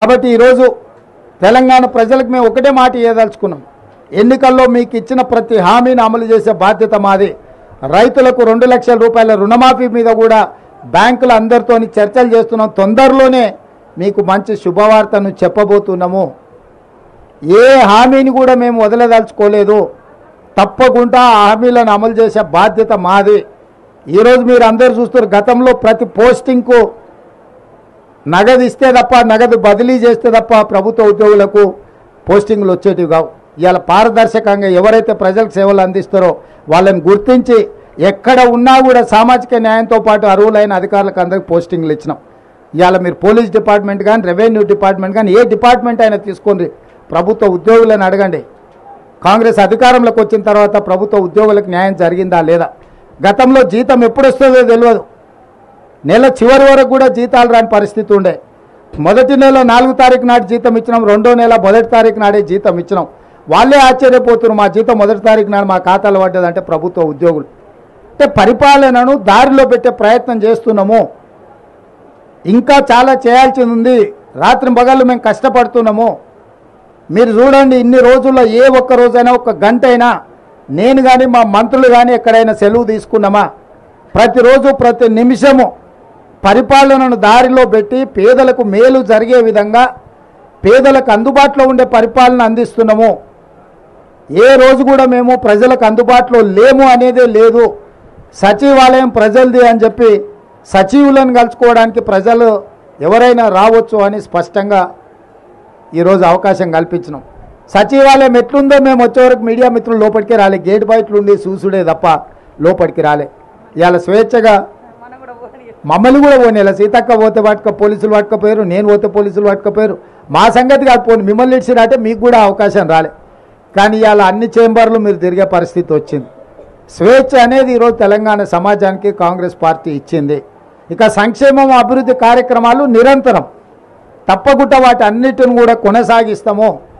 కాబట్టి ఈరోజు తెలంగాణ ప్రజలకు మేము ఒకటే మాట ఇవ్వదలుచుకున్నాం. ఎన్నికల్లో మీకు ఇచ్చిన ప్రతి హామీని అమలు చేసే బాధ్యత మాది. రైతులకు 2 లక్షల రూపాయల రుణమాఫీ మీద కూడా బ్యాంకుల అందరితో చర్చలు చేస్తున్నాం. తొందరలోనే మీకు మంచి శుభవార్తను చెప్పబోతున్నాము. ఏ హామీని కూడా మేము వదలదలుచుకోలేదు. తప్పకుండా ఆ హామీలను అమలు చేసే బాధ్యత మాది. ఈరోజు మీరు అందరూ చూస్తారు, గతంలో ప్రతి పోస్టింగ్కు నగదు ఇస్తే తప్ప, నగదు బదిలీ చేస్తే తప్ప ప్రభుత్వ ఉద్యోగులకు పోస్టింగ్లు వచ్చేటివి కావు. ఇవాళ పారదర్శకంగా ఎవరైతే ప్రజలకు సేవలు అందిస్తారో వాళ్ళని గుర్తించి ఎక్కడ ఉన్నా కూడా సామాజిక న్యాయంతో పాటు అర్హులైన అధికారులకు అందరికీ పోస్టింగ్లు ఇచ్చినాం. ఇవాళ మీరు పోలీస్ డిపార్ట్మెంట్ కానీ, రెవెన్యూ డిపార్ట్మెంట్ కానీ, ఏ డిపార్ట్మెంట్ అయినా తీసుకోండి, ప్రభుత్వ ఉద్యోగులను అడగండి. కాంగ్రెస్ అధికారంలోకి వచ్చిన తర్వాత ప్రభుత్వ ఉద్యోగులకు న్యాయం జరిగిందా లేదా? గతంలో జీతం ఎప్పుడు వస్తుందో తెలియదు. నెల చివరి వరకు కూడా జీతాలు రాని పరిస్థితి ఉండే. మొదటి నెల 4వ తారీఖు నాటి జీతం ఇచ్చినాం, రెండో నెల 1వ తారీఖు నాడే జీతం ఇచ్చినాం. వాళ్ళే ఆశ్చర్యపోతున్నారు, మా జీతం 1వ తారీఖు నాడు మా ఖాతాలో పడ్డదంటే ప్రభుత్వ ఉద్యోగులు. అంటే పరిపాలనను దారిలో పెట్టే ప్రయత్నం చేస్తున్నాము. ఇంకా చాలా చేయాల్సింది ఉంది. రాత్రి పగళ్ళు మేము కష్టపడుతున్నాము. మీరు చూడండి, ఇన్ని రోజుల్లో ఏ ఒక్క రోజైనా, ఒక్క గంట అయినా నేను కానీ మా మంత్రులు కానీ ఎక్కడైనా సెలవు తీసుకున్నామా? ప్రతిరోజు ప్రతి నిమిషము పరిపాలనను దారిలో పెట్టి పేదలకు మేలు జరిగే విధంగా, పేదలకు అందుబాటులో ఉండే పరిపాలన అందిస్తున్నాము. ఏ రోజు కూడా మేము ప్రజలకు అందుబాటులో లేము అనేదే లేదు. సచివాలయం ప్రజలది అని చెప్పి సచివులను కలుసుకోవడానికి ప్రజలు ఎవరైనా రావచ్చు అని స్పష్టంగా ఈరోజు అవకాశం కల్పించినాం. సచివాలయం ఎట్లుందో మేము వచ్చేవరకు మీడియా మిత్రులు లోపలికి రాలే, గేట్ బయటలు ఉండి చూసుడే తప్ప లోపలికి రాలే. ఇవాళ స్వేచ్ఛగా మమ్మల్ని కూడా పోనీలా. సీతక్క పోతే పట్టుక పోలీసులు పట్టుకపోయారు, నేను పోతే పోలీసులు పట్టుకపోయారు. మా సంగతి కాదు, పోనీ మిమ్మల్ని ఇచ్చినట్టే మీకు కూడా అవకాశం రాలే. కానీ ఇవాళ అన్ని చేంబర్లు మీరు తిరిగే పరిస్థితి వచ్చింది. స్వేచ్ఛ అనేది ఈరోజు తెలంగాణ సమాజానికి కాంగ్రెస్ పార్టీ ఇచ్చింది. ఇక సంక్షేమం, అభివృద్ధి కార్యక్రమాలు నిరంతరం తప్పకుండా వాటి అన్నిటిని కూడా కొనసాగిస్తాము.